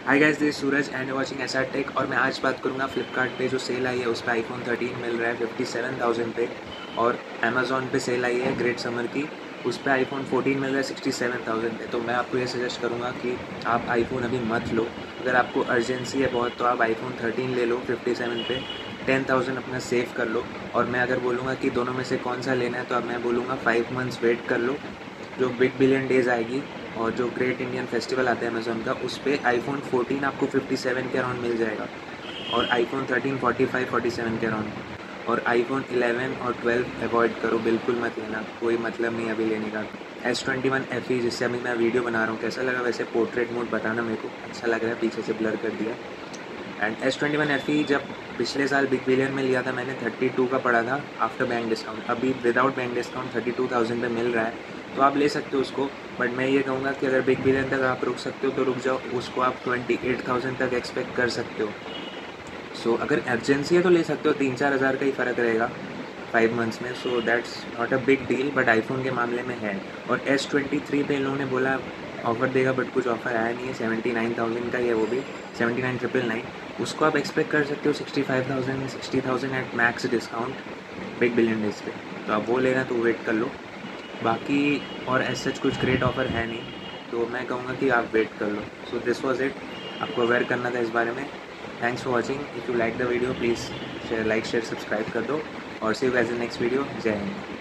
Hi guys, this Suraj and watching SR tech. और मैं आज बात करूंगा फ्लिपकार्ट पे जो सेल आई है उस पर आईफोन 13 मिल रहा है 57,000 पे। और अमेजोन पे सेल आई है ग्रेट समर की, उस पर आईफोन 14 मिल रहा है 67,000 पे। तो मैं आपको ये सजेस्ट करूंगा कि आप आईफोन अभी मत लो। अगर आपको अर्जेंसी है बहुत तो आप आईफोन 13 ले लो 57 पे, 10,000 अपना सेव कर लो। और मैं अगर बोलूँगा कि दोनों में से कौन सा लेना है तो अब मैं बोलूँगा 5 मंथ्स वेट कर लो। जो बिग बिलियन डेज़ आएगी और जो ग्रेट इंडियन फेस्टिवल आता है अमेज़ॉन का, उस पर आईफोन 14 आपको 57 के अराउंड मिल जाएगा और आईफोन 13 45-47 के अराउंड। और आईफोन 11 और 12 अवॉइड करो, बिल्कुल मत लेना, कोई मतलब नहीं अभी लेने का। S21 FE जिससे अभी मैं वीडियो बना रहा हूँ, कैसा लगा वैसे पोर्ट्रेट मोड बताना मेरे को, अच्छा लग रहा है, पीछे से ब्लर कर दिया। एंड S21 FE जब पिछले साल बिग बिलियन में लिया था मैंने 32 का पड़ा था आफ्टर बैंक डिस्काउंट, अभी विदाउट बैंक डिस्काउंट 32,000 पे मिल रहा है, तो आप ले सकते हो उसको। बट मैं ये कहूँगा कि अगर बिग बिलियन तक आप रुक सकते हो तो रुक जाओ, उसको आप 28,000 तक एक्सपेक्ट कर सकते हो। सो अगर अर्जेंसी है तो ले सकते हो, 3-4 हज़ार का ही फ़र्क रहेगा 5 मंथ्स में। So that's not a big deal, but iPhone के मामले में है। और S23 पे इन लोगों ने बोला ऑफ़र देगा, बट कुछ ऑफ़र आया नहीं है। 79,000 का ही है वो भी, 79,999। उसको आप एक्सपेक्ट कर सकते हो 65,000 60,000 at max discount big billion days पे। तो आप वो लेना तो वेट कर लो। बाकी और एज सच कुछ ग्रेट ऑफ़र है नहीं, तो मैं कहूँगा कि आप वेट कर लो। सो दिस वॉज इट, आपको अवेयर करना था इस बारे में। Thanks for watching. If you like the video please share, like share subscribe कर दो और see you guys in next video. जय हिंद।